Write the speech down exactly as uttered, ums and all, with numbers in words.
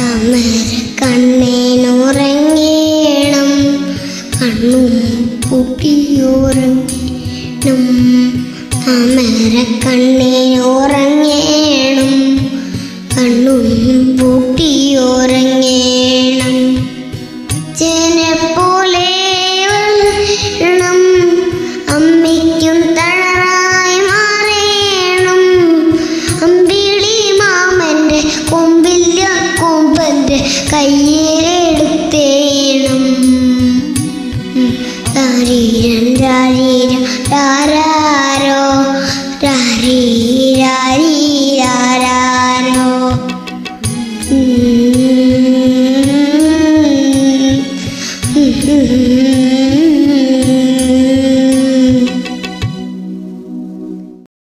താമര കണ്ണേനുറങ്ങേണം കണ്ണും പൂട്ടിയുറങ്ങണം താമര കണ്ണേനുറങ്ങേണം കണ്ണും പൂട്ടിയുറങ്ങേണം അച്ഛനെപ്പോലെ വളരണം അമ്മയ്ക്കും തളരായി മാറേണം അമ്പിളി മാമൻ്റെ കൊമ്പില്ല കൊമ്പൻ്റെ കയ്യിലെടുത്തേണം രാരീരം രാരീരം രാരാരോ രാരീ രാരീ